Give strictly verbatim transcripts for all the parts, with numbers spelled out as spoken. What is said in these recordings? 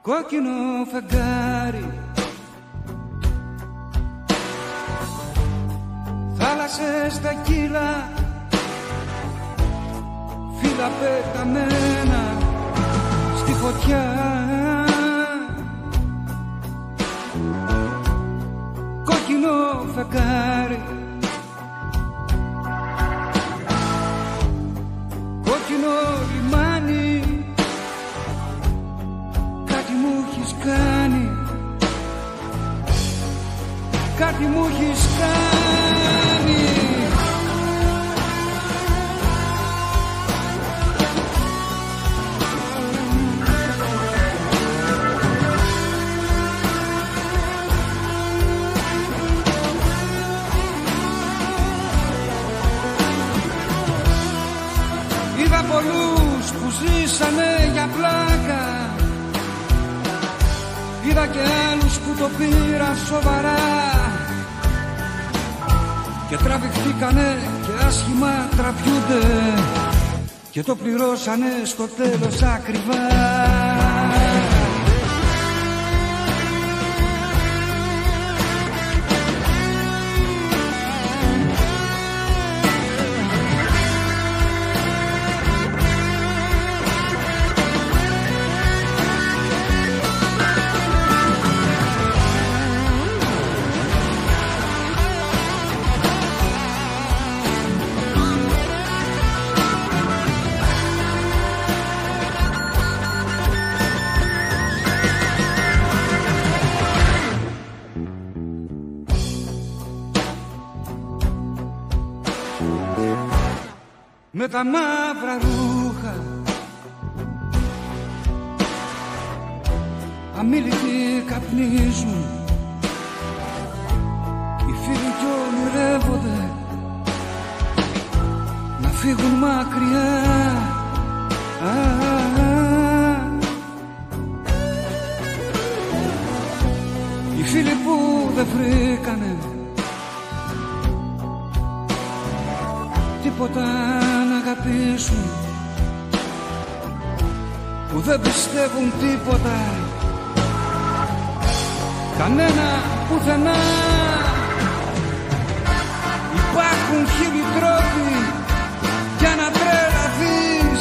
κόκκινο φεγγάρι, θάλασσες στα κύλα, φύλλα πεταμένα στη φωτιά. Κόκκινο φεγγάρι, κόκκινο λιμάνι, κάτι μου έχεις κάνει, κάτι μου έχεις κάνει. Είδα πολλούς που ζήσανε για πλάκα, είδα και άλλους που το πήραν σοβαρά και τραβηχτήκανε και άσχημα τραβιούνται και το πληρώσανε στο τέλος ακριβά. Με τα μαύρα ρούχα, αμήλικοι καπνίζουν, οι φίλοι κι ονειρεύονται να φύγουν μακριά. Α, α, α. Οι φίλοι που δεν βρήκανε τίποτα να αγαπήσουν, που δεν πιστεύουν τίποτα, κανένα πουθενά. Υπάρχουν χίλιοι τρόποι για να τρελαθείς,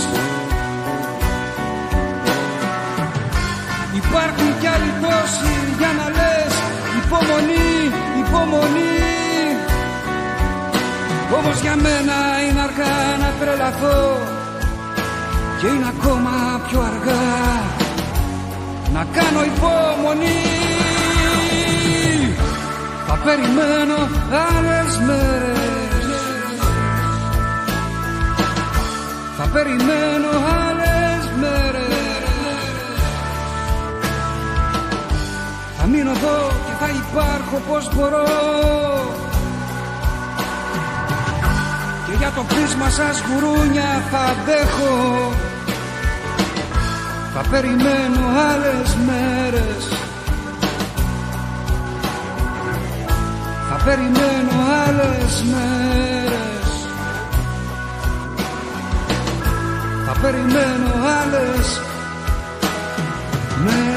υπάρχουν κι άλλοι τόσοι για να λες υπομονή, υπομονή. Όμως για μένα είναι αργά να τρελαθώ και είναι ακόμα πιο αργά να κάνω υπομονή. Θα περιμένω άλλες μέρες, θα περιμένω άλλες μέρες, θα μείνω εδώ και θα υπάρχω πως μπορώ και για το πείσμα σας γουρούνια θα αντέχω. Θα περιμένω άλλες μέρες, θα περιμένω άλλες μέρες, θα περιμένω άλλες μέρες.